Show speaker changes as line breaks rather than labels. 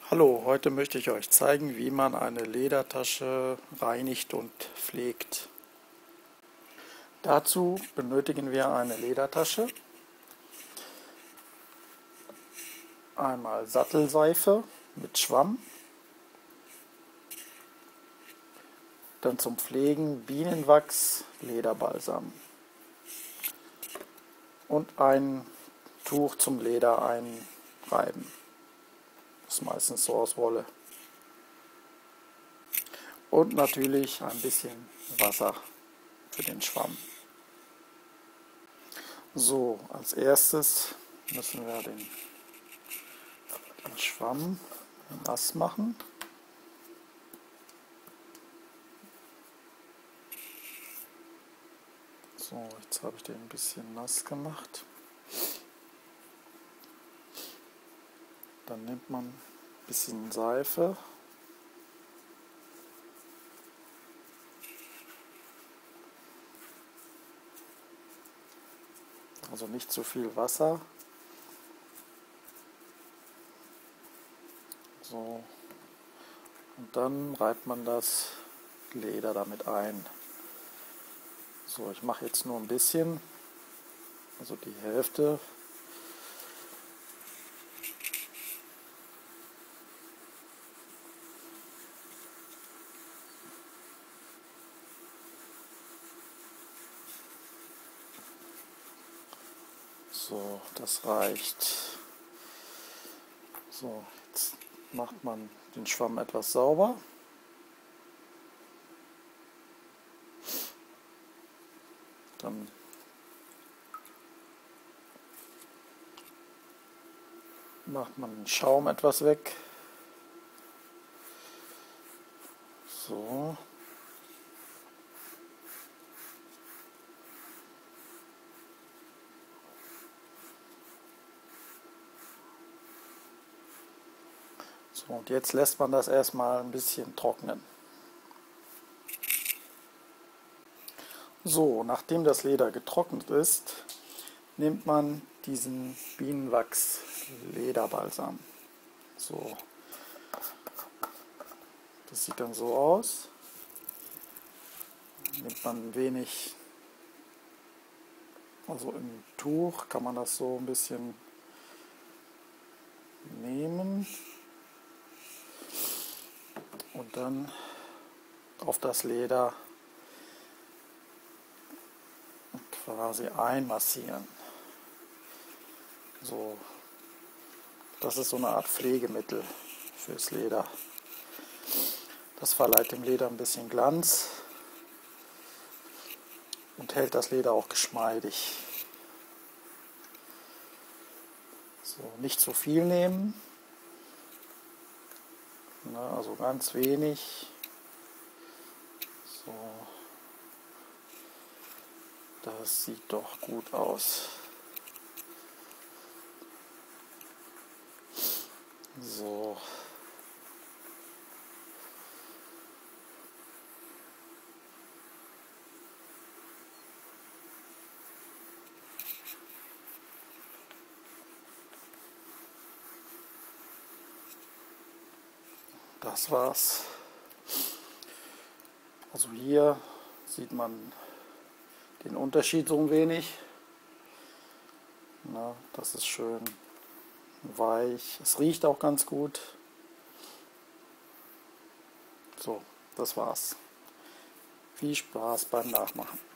Hallo, heute möchte ich euch zeigen, wie man eine Ledertasche reinigt und pflegt. Dazu benötigen wir eine Ledertasche, einmal Sattelseife mit Schwamm, dann zum Pflegen Bienenwachs, Lederbalsam und ein Tuch zum Leder einreiben. Das ist meistens so aus Wolle. Und natürlich ein bisschen Wasser für den Schwamm. So, als erstes müssen wir den Schwamm nass machen. So, jetzt habe ich den ein bisschen nass gemacht. Dann nimmt man ein bisschen Seife. Also nicht zu viel Wasser. So. Und dann reibt man das Leder damit ein. So, ich mache jetzt nur ein bisschen, also die Hälfte. So, das reicht. So, jetzt macht man den Schwamm etwas sauber. Dann macht man den Schaum etwas weg. So. So, und jetzt lässt man das erstmal ein bisschen trocknen. So, nachdem das Leder getrocknet ist, nimmt man diesen Bienenwachs Lederbalsam. So, das sieht dann so aus. Nimmt man ein wenig, also im Tuch kann man das so ein bisschen nehmen und dann auf das Leder quasi einmassieren. So, das ist so eine Art Pflegemittel fürs Leder. Das verleiht dem Leder ein bisschen Glanz und hält das Leder auch geschmeidig. So, nicht zu viel nehmen, also ganz wenig. So, das sieht doch gut aus. So. Das war's. Also hier sieht man den Unterschied so ein wenig. Na, das ist schön weich. Es riecht auch ganz gut. So, das war's. Viel Spaß beim Nachmachen.